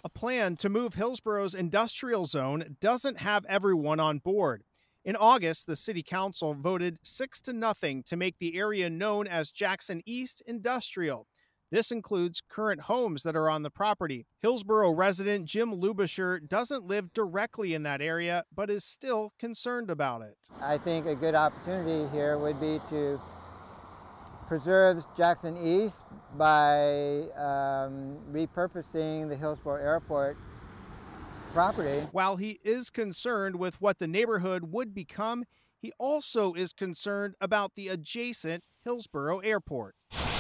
A plan to move Hillsboro's industrial zone doesn't have everyone on board. In August, the city council voted 6-0 to make the area known as Jackson East Industrial. This includes current homes that are on the property. Hillsboro resident Jim Lubisher doesn't live directly in that area, but is still concerned about it. I think a good opportunity here would be to preserve Jackson East by repurposing the Hillsboro Airport property. While he is concerned with what the neighborhood would become, he also is concerned about the adjacent Hillsboro Airport.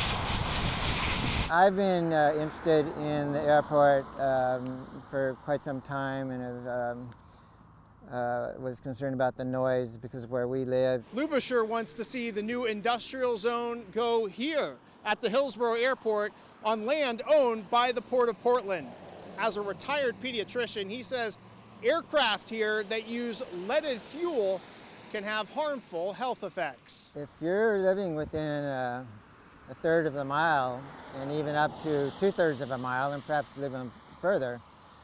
I've been interested in the airport for quite some time, and was concerned about the noise because of where we live. Lubisher wants to see the new industrial zone go here at the Hillsboro Airport on land owned by the Port of Portland. As a retired pediatrician, he says aircraft here that use leaded fuel can have harmful health effects. If you're living within a third of a mile and even up to 2/3 of a mile, and perhaps living further,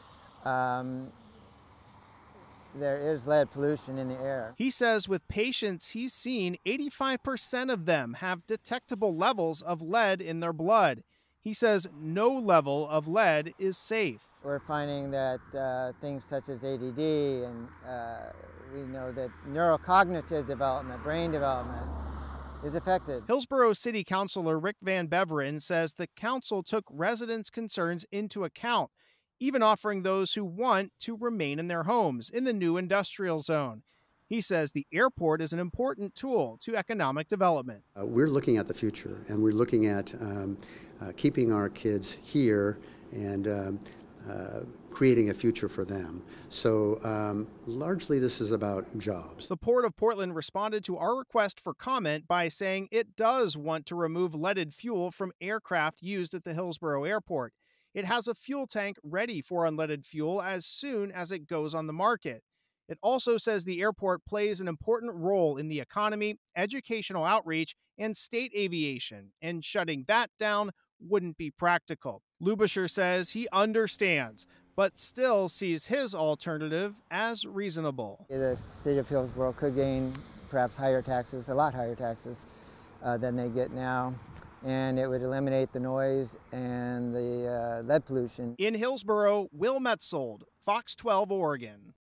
there is lead pollution in the air. He says with patients he's seen, 85% of them have detectable levels of lead in their blood. He says no level of lead is safe. We're finding that things such as ADD, and we know that neurocognitive development, brain development, is affected. Hillsboro City Councilor Rick Van Beveren says the council took residents' concerns into account, even offering those who want to remain in their homes in the new industrial zone. He says the airport is an important tool to economic development. We're looking at the future, and we're looking at keeping our kids here and creating a future for them. So largely this is about jobs. The Port of Portland responded to our request for comment by saying it does want to remove leaded fuel from aircraft used at the Hillsboro Airport. It has a fuel tank ready for unleaded fuel as soon as it goes on the market. It also says the airport plays an important role in the economy, educational outreach, and state aviation, and shutting that down wouldn't be practical. Lubisher says he understands, but still sees his alternative as reasonable. The city of Hillsboro could gain perhaps higher taxes, a lot higher taxes than they get now, and it would eliminate the noise and the lead pollution. In Hillsboro, Will Metzold, Fox 12 Oregon.